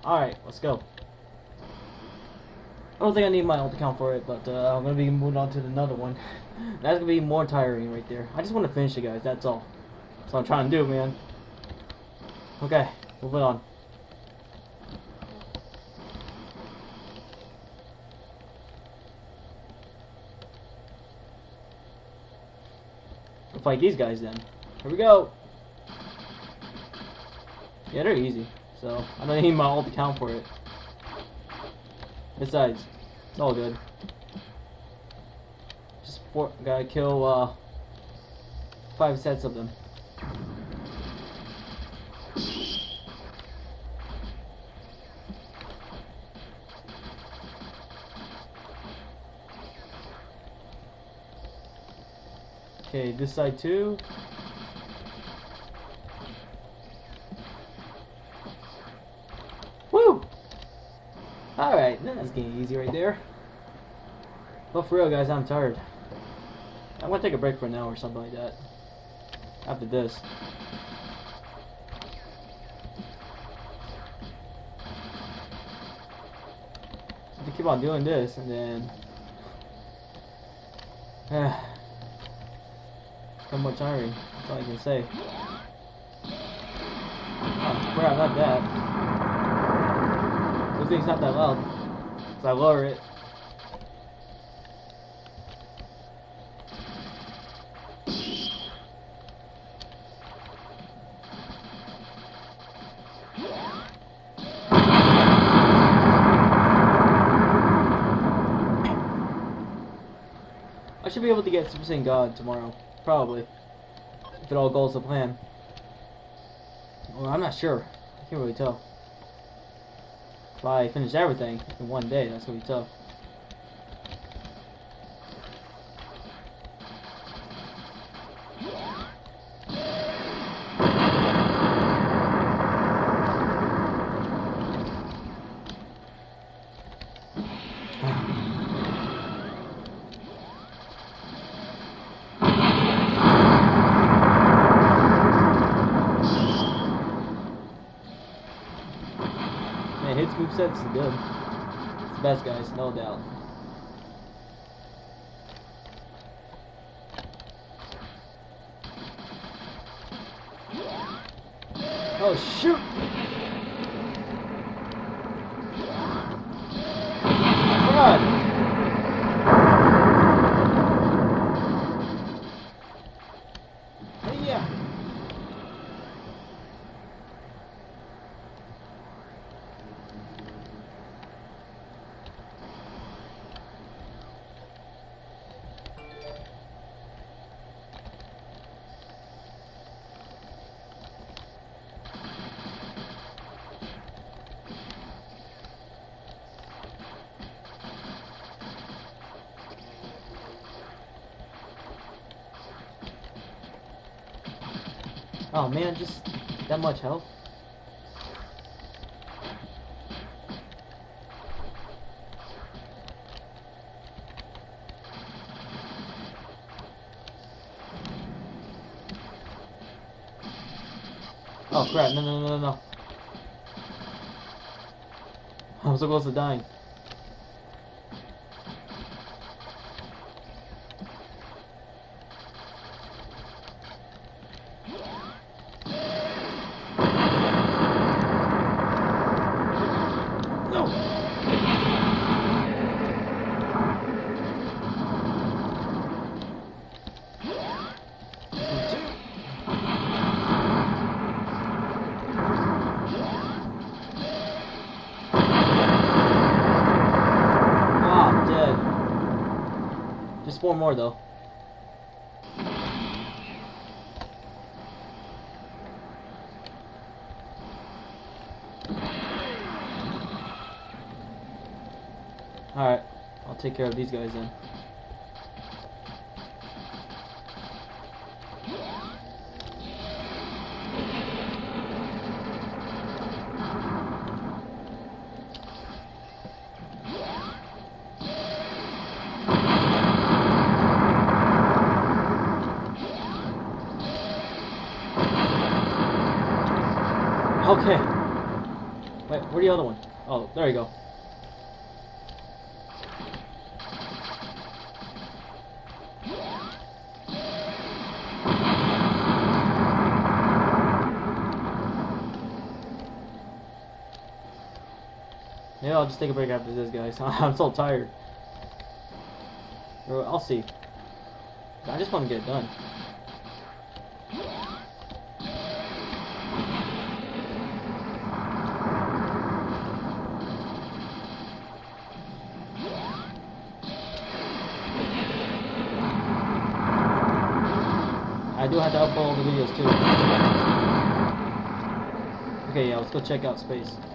Alright, let's go. I don't think I need my ult account for it, but I'm gonna be moving on to another one. That's gonna be more tiring right there. I just want to finish it, guys. That's all. That's what I'm trying to do, man. Okay, moving on. We'll fight these guys then. Here we go. Yeah, they're easy. So I don't need my ult account for it. Besides, it's all good. Just gotta kill 5 sets of them. Okay, this side too. Woo! Alright, that's getting easy right there. But for real, guys, I'm tired. I'm gonna take a break for an hour or something like that. After this. So to keep on doing this, and then... somewhat tiring. That's all I can say. Oh, crap, not that. Good thing it's not that loud. So I lower it. I should be able to get Super Saiyan God tomorrow. Probably. If it all goes to plan. Well, I'm not sure. I can't really tell. If I finish everything in one day, that's gonna be tough. Man, his moveset is good. It's the best, guys, no doubt. Oh, shoot! Come on! Yeah. Oh man, just that much health. Oh crap, no. I'm so close to dying. Just 4 more though. Alright, I'll take care of these guys then. Okay. Wait, where's the other one? Oh, there you go. Maybe I'll just take a break after this, guys. I'm so tired. Or I'll see. I just want to get it done. I do have to upload all the videos too. Okay, yeah, let's go check out space.